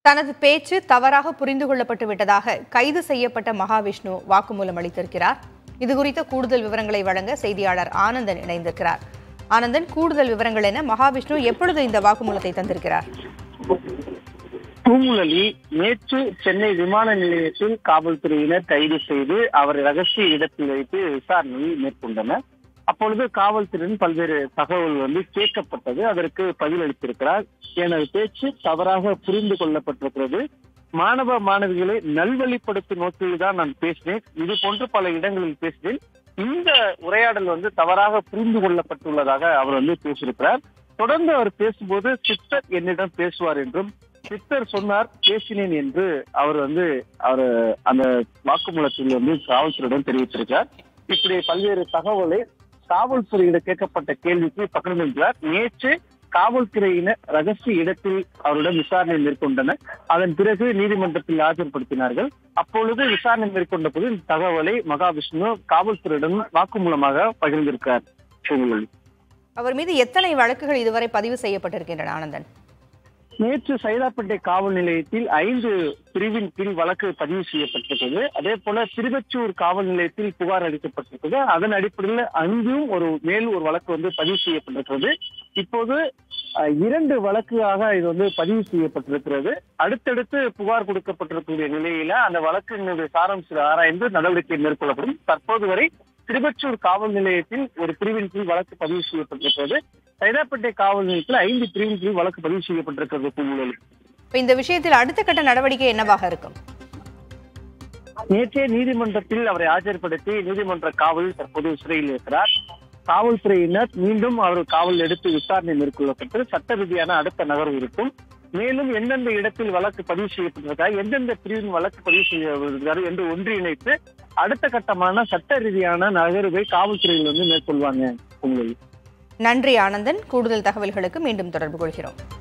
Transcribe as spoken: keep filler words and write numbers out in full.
தனது பேச்சு தவறாக புரிந்து கொள்ளப்பட்டு விட்டதாக கைது செய்யப்பட்ட மகாவிஷ்ணு வாக்குமூலம் அளித்திருக்கிறார். இதுகுறித்த கூடுதல் விவரங்களை வழங்க செய்தியாளர் ஆனந்தன் இணைந்திருக்கிறார். ஆனந்தன், கூடுதல் விவரங்கள் என்ன? மகாவிஷ்ணு எப்பொழுது இந்த வாக்குமூலத்தை தந்திருக்கிறார்? பூங்குழலி நேற்று சென்னை விமான நிலையத்தில் காவல்துறையினர் கைது செய்து அவரை ரகசிய இடத்தில் வைத்து விசாரணையை மேற்கொண்டனர். அப்பொழுது காவல்துறையின் பல்வேறு தகவல் வந்து கேட்கப்பட்டது. அதற்கு பதிலளித்திருக்கிறார். எனது பேச்சு தவறாக புரிந்து கொள்ளப்பட்டிருக்கிறது. மாணவ மாணவிகளை நல்வழிப்படுத்தும் நோக்கில் தான் நான் பேசினேன். இது போன்று பல இடங்களில் பேசினேன். இந்த உரையாடல் வந்து தவறாக புரிந்து கொள்ளப்பட்டுள்ளதாக அவர் வந்து பேசியிருக்கிறார். தொடர்ந்து அவர் பேசும்போது சித்தர் என்னிடம் பேசுவார் என்றும், சித்தர் சொன்னார் பேசினேன் என்று அவர் வந்து அவர் அந்த வாக்குமூலத்தில் வந்து காவல்துறையிடம் தெரிவித்திருக்கிறார். இப்படி பல்வேறு தகவலை காவல்துறையிடம் கேட்கப்பட்ட கேள்விக்கு பகிர்ந்திருக்கிறார். நேற்று காவல்துறையினர் ரகசிய இடத்தில் அவரிடம் விசாரணை மேற்கொண்டனர். அதன் பிறகு நீதிமன்றத்தில் ஆஜர்படுத்தினார்கள். அப்பொழுது விசாரணை மேற்கொண்ட போது இந்த தகவலை மகாவிஷ்ணு காவல்துறையிடம் வாக்குமூலமாக பகிர்ந்திருக்கிறார். அவர் மீது எத்தனை வழக்குகள் இதுவரை பதிவு செய்யப்பட்டிருக்கின்றன ஆனந்தன்? நேற்று சைதாப்பேட்டை காவல் நிலையத்தில் ஐந்து பிரிவின் கீழ் வழக்கு பதிவு செய்யப்பட்டிருக்கிறது. அதே போல திருவச்சூர் காவல் நிலையத்தில் புகார் அளிக்கப்பட்டிருக்கிறது. அதன் அடிப்படையில் அங்கும் ஒரு மேல் ஒரு வழக்கு வந்து பதிவு செய்யப்பட்டிருக்கிறது. இப்போது இரண்டு வழக்காக இது வந்து பதிவு செய்யப்பட்டிருக்கிறது. அடுத்தடுத்து புகார் கொடுக்கப்பட்டிருக்கக்கூடிய நிலையில அந்த வழக்கினுடைய சாராம்சத்தை ஆராய்ந்து நடவடிக்கை மேற்கொள்ளப்படும். தற்போது வரை திருவச்சூர் காவல் நிலையத்தில் ஒரு பிரிவின் கீழ் வழக்கு பதிவு செய்யப்பட்டிருக்கிறது. சைதாப்பேட்டை காவல் நிலையத்தில் ஐந்து பிரிவின் கீழ் வழக்கு பதிவு செய்யப்பட்டிருக்கிறது. பூங்குழலி, இந்த விஷயத்தில் அடுத்த கட்ட நடவடிக்கை என்னவாக இருக்கும்? நேற்றே நீதிமன்றத்தில் அவரை ஆஜர்படுத்தி நீதிமன்ற காவலில் தற்போது சிறையில் இருக்கிறார். காவல்துறையினர் மீண்டும் அவர் காவல் எடுத்து விசாரணை மேற்கொள்ளப்பட்டு சட்ட ரீதியான அடுத்த நகர்வு இருக்கும். மேலும் எந்தெந்த இடத்தில் வழக்கு பதிவு செய்யப்பட்டிருக்காரு, எந்தெந்த பிரிவின் வழக்கு பதிவு செய்யப்பட்டிருக்காரு என்று ஒன்றிணைத்து அடுத்த கட்டமான சட்ட ரீதியான நகர்வை காவல்துறையில் வந்து மேற்கொள்வாங்க. நன்றி ஆனந்தன். கூடுதல் தகவல்களுக்கு மீண்டும் தொடர்பு கொள்கிறோம்.